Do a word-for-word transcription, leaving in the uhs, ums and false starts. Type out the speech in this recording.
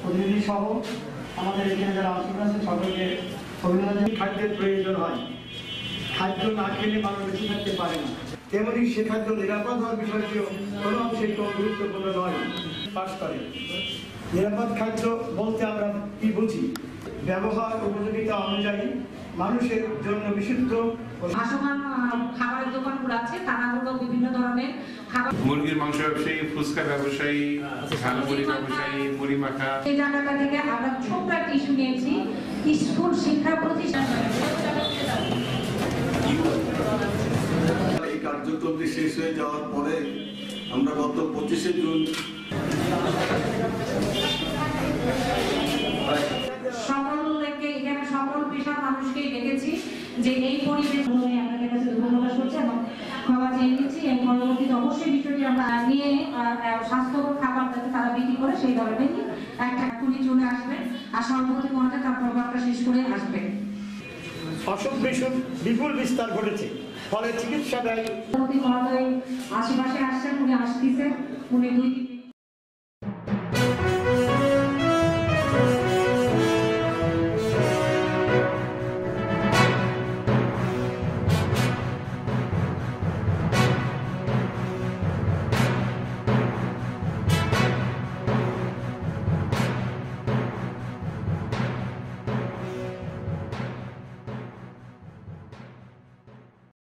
প্রতিনিধি সহ আমাদের এখানে যারা অংশগ্রহণ আছেন সকলকে অভিনন্দন। খাদ্যের প্রয়োজন হয়, খাদ্য না খেলে মানুষ বেঁচে থাকতে পারে না। তেমনি সে খাদ্য নিরাপদ হওয়ার বিষয়টিও কোনো অংশে কোনো গুরুত্বপূর্ণ নয়। পাশ করে নিরাপদ খাদ্য বলতে আমরা কি বুঝি? ব্যবহার উপযোগিতা অনুযায়ী মানুষের জন্য বিশুদ্ধ ভাসমান খাবারের দোকানগুলো আছে, তারা হলো বিভিন্ন ধরনের খাবার, মুরগির মাংস ব্যবসায়ী, ফুচকা ব্যবসায়ী, ঝালমুড়ি ব্যবসায়ী, মুড়ি মাখা। এই জায়গাটা থেকে আমরা ছোট্ট একটা ইস্যু নিয়েছি, স্কুল শিক্ষা প্রতিষ্ঠান। এই কার্যক্রমটি শেষ হয়ে যাওয়ার পরে আমরা গত পঁচিশে জুন সকলকে এখানে সকল পেশার মানুষকেই দেখেছি যে এই পরিবেশ আপনাদের কাছে ধন্যবাদ করছি এবং ক্ষমা চেয়ে নিচ্ছি। এর পরবর্তীতে অবশ্যই বিষয়টি আমরা নিয়ে স্বাস্থ্যকর খাবার যাতে তারা বিক্রি করে সেই ধরনের একটা টুলি চলে আসবে আর সর্বপ্রতি মনে তার প্রভাবটা শেষ করে আসবে। অসুখ বিসুখ বিপুল বিস্তার ঘটেছে, ফলে চিকিৎসা ব্যয় মহোদয় আশেপাশে আসছেন, উনি আসতেছেন, উনি দুই